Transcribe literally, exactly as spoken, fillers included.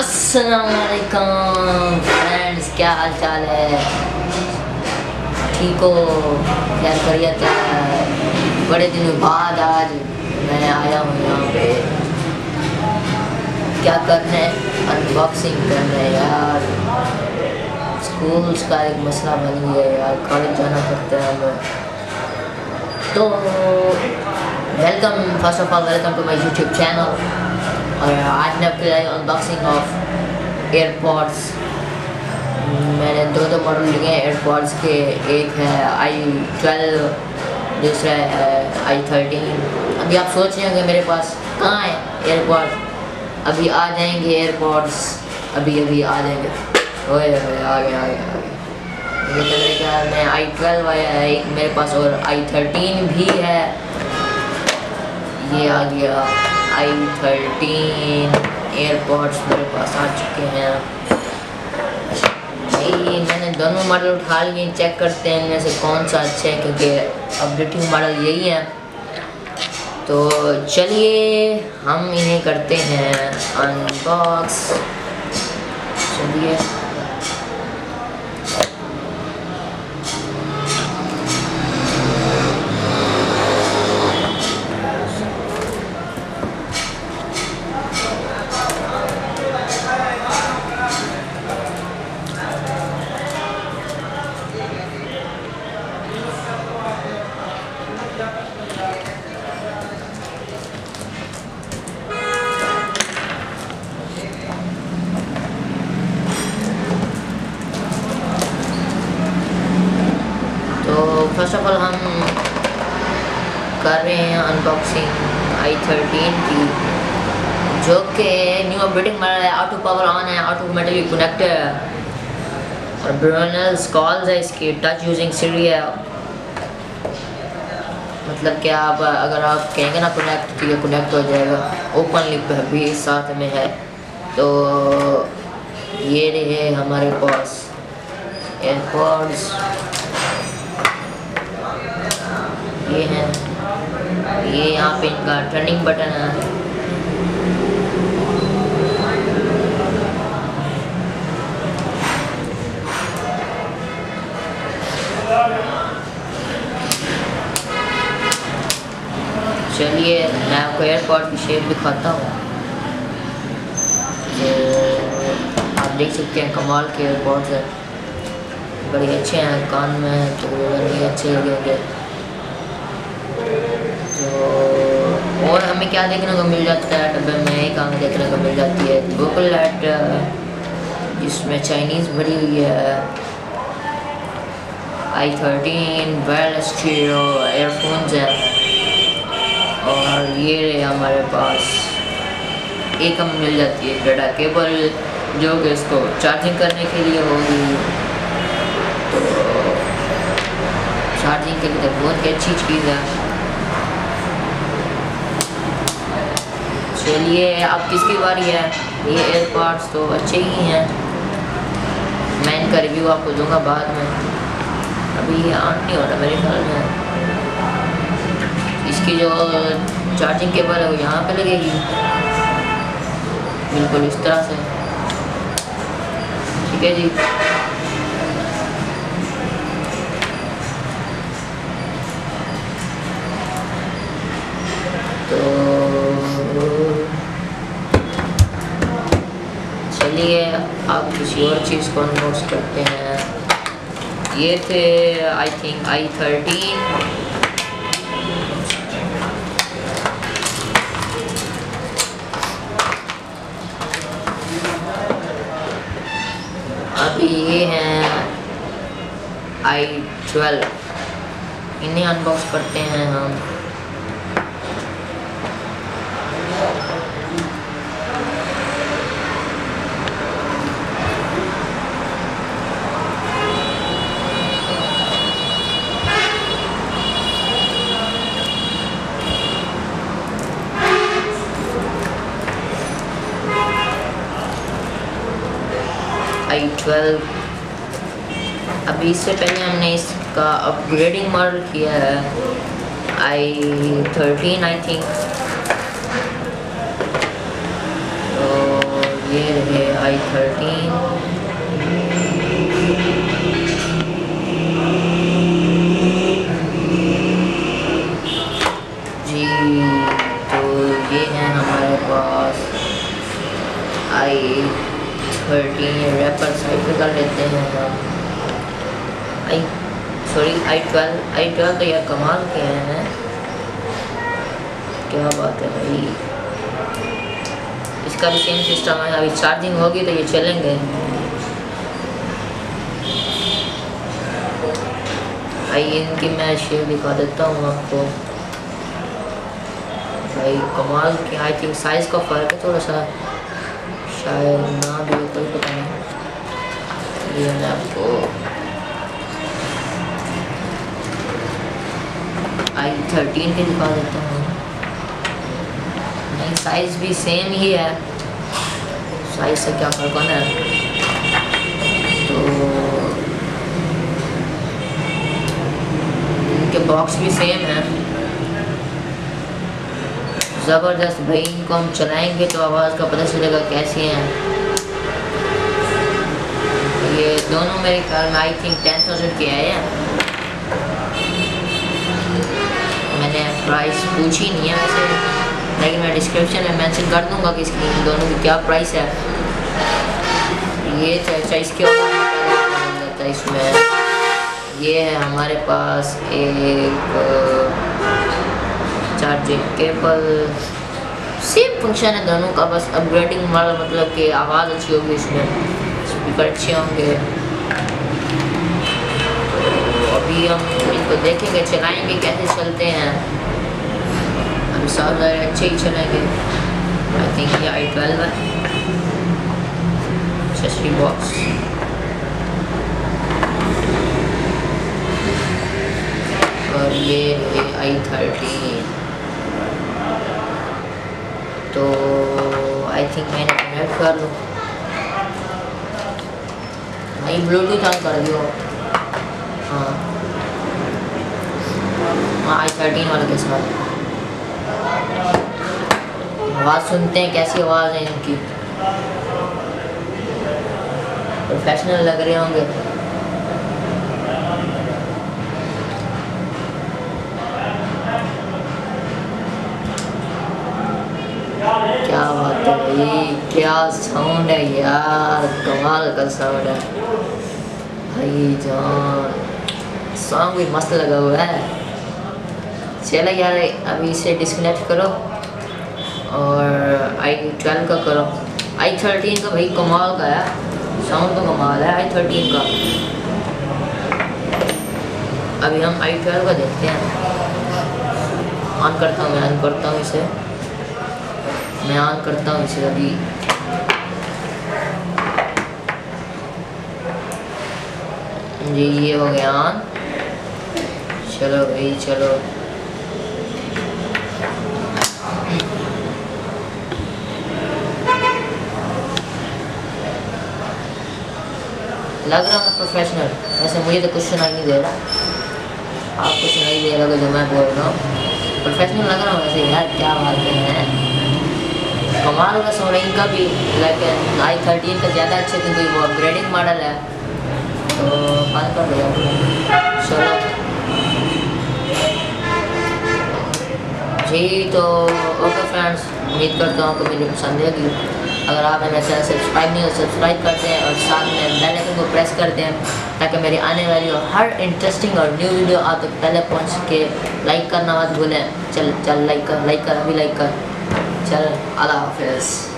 अस्सलामुअलैकुम फ्रेंड्स, क्या हाल चाल है? ठीक हो? क्या खैरियत है? बड़े दिनों बाद आज मैं आया हूँ यहाँ पे। क्या करने? अनबॉक्सिंग करने यार। स्कूल्स का एक मसला बन गया है यार, कॉलेज जाना पड़ता है हमें। तो welcome, first of all welcome to my YouTube channel. और आज मैं आपके लिए अनबॉक्सिंग ऑफ एयरपॉड्स। मैंने दो दो मॉडल लिए हैं एयरपॉड्स के। एक है आई ट्वेल्व, दूसरा है आई थर्टीन। अभी आप सोच रहे होंगे मेरे पास कहाँ है एयरपॉड्स। अभी आ जाएंगे एयरपॉड्स, अभी अभी आ जाएंगे। ओए ओए आ गए आ गए आ गए। ये मेरे ख्याल में आई ट्वेल्व आया है, एक मेरे पास और आई थर्टीन भी है। ये आ गया आई थर्टीन एयरपॉड्स मेरे पास आ चुके हैं। भाई मैंने दोनों मॉडल उठा लिए, चेक करते हैं इनमें से कौन सा अच्छा है, क्योंकि अपडेटिंग मॉडल यही है। तो चलिए हम इन्हें करते हैं अनबॉक्स। चलिए फर्स्ट ऑफ ऑल हम कर रहे हैं अनबॉक्सिंग आई थर्टीन की, जो कि न्यू अपडेटिंग मॉडल है। ऑटो पावर ऑन है, ऑटोमेटिकली कनेक्ट है और ब्रोनल्स कॉल्स है इसकी। टच यूजिंग सीरी है, मतलब कि आप अगर आप कहेंगे ना कनेक्ट तो ये कनेक्ट हो जाएगा। ओपन लिप भी साथ में है। तो ये रहे हमारे पास एयरपॉड्स, ये है। ये यहाँ पे इनका टर्निंग बटन है। चलिए मैं आपको एयरपॉड की शेप दिखाता हूँ। तो आप देख सकते हैं कमाल के एयरपॉड्स हैं, बड़े अच्छे हैं। कान में तो बड़े अच्छे लगेंगे। तो और हमें क्या देखने को मिल जाता है डब्बे में? एक हमें देखने को मिल जाती है बुकलेट, जिसमें चाइनीज़ भरी हुई है। I thirteen well stereo earphones हैं। और ये रहे हमारे पास एक हमें मिल जाती है डाटा केबल, जो कि इसको चार्जिंग करने के लिए होगी। तो चार्जिंग के लिए तो बहुत ही अच्छी चीज़ है। चलिए अब किसकी बारी है? ये एयरपॉड्स तो अच्छे ही हैं, मैं इनका रिव्यू आपको दूंगा बाद में। अभी ये ऑन नहीं हो रहा मेरे ख्याल में। इसकी जो चार्जिंग केबल है वो यहाँ पे लगेगी, बिल्कुल इस तरह से। ठीक है जी। तो चलिए आप किसी और चीज़ को अनबॉक्स करते हैं। ये थे आई थिंक आई थर्टीन। अभी ये हैं आई ट्वेल्व, इन्हें अनबॉक्स करते हैं हम। आई ट्वेल्व, अभी इससे पहले हमने इसका अपग्रेडिंग मॉडल किया है आई थर्टीन आई थिंक। तो ये रहे आई थर्टीन जी। तो ये है हमारे पास आई थर्टीन रैपर साइड पे कर लेते हैं हम। I sorry I twelve I twelve तो यार कमाल के हैं, क्या बात है भाई। इसका भी सेम सिस्टम है, अभी चार्जिंग होगी तो ये चलेंगे। भाई इनकी मैं शेप दिखा देता हूँ आपको। भाई कमाल के, आई थिंक साइज़ का फ़र्क है थोड़ा सा, शायद ना भी हो, कोई पता नहीं। ये मैं आपको आई थर्टीन के दिखा देता हूँ। नहीं साइज़ भी सेम ही है, साइज़ से क्या फ़र्क होना है। तो इनके बॉक्स भी सेम है, ज़बरदस्त भाई। इनको हम चलाएंगे तो आवाज़ का पता चलेगा कैसी हैं। ये दोनों मेरे ख्याल में आई थिंक टेन थाउजेंड के आए हैं। मैंने प्राइस पूछी नहीं है वैसे, लेकिन मैं डिस्क्रिप्शन में मेंशन कर दूंगा कि इसकी इन दोनों की क्या प्राइस है। ये अच्छा इसके ऊपर इसमें ये है हमारे पास एक चार्जिंग केबल, सेम फंक्शन है दोनों का, बस अपग्रेडिंग वाला मतलब कि आवाज़ अच्छी होगी, इसमें स्पीकर अच्छे होंगे। तो अभी हम इनको देखेंगे, चलाएंगे कैसे चलते हैं। हम सब ज़रा अच्छे ही चलेंगे। आई थिंक ये आई ट्वेल्व है, एक्सेसरी बॉक्स। और ये है आई थर्टीन। तो आई थिंक मैंने कनेक्ट कर लूँ, नहीं ब्लूटूथ ऑन कर दियो। हाँ हाँ आई थर्टीन वाले के साथ आवाज़ सुनते हैं, कैसी आवाज़ है इनकी, प्रोफेशनल लग रहे होंगे। क्या बात है भाई, क्या साउंड है यार, कमाल का साउंड है भाई जान। सॉन्ग भी मस्त लगा हुआ है। चलो यार अभी इसे डिस्कनेक्ट करो और आई ट्वेल्व का करो। आई थर्टीन का भाई कमाल का है, साउंड तो कमाल है आई थर्टीन का। अभी हम आई ट्वेल्व का देखते हैं। ऑन करता हूँ, मैं ऑन करता हूँ इसे, मैं ऑन करता हूँ इसे अभी। जी ये हो गया ऑन। चलो भाई चलो, लग रहा है प्रोफेशनल। वैसे मुझे तो कुछ सुनाई नहीं दे रहा, आपको सुनाई दे रहा जो मैं बोल रहा हूँ। प्रोफेशनल लग रहा हूँ वैसे यार, क्या बात है, कमाल का साउंड है इनका भी। लेकिन आई थर्टीन का ज़्यादा अच्छे थे, कोई वो अपग्रेडिंग मॉडल है तो बंद कर दिया। चलो जी, तो ओके फ्रेंड्स, उम्मीद करता हूँ कि मुझे पसंद आएगी। अगर आपने मेरे चैनल सब्सक्राइब नहीं हो सब्सक्राइब करते हैं और साथ में बेल आइकन को प्रेस करते हैं ताकि मेरी आने वाली और हर इंटरेस्टिंग और न्यू वीडियो आप तक पहले पहुंच सके। लाइक करना मत भूलें। चल चल लाइक कर, लाइक कर, अभी लाइक कर। चल अल्लाह हाफिज़।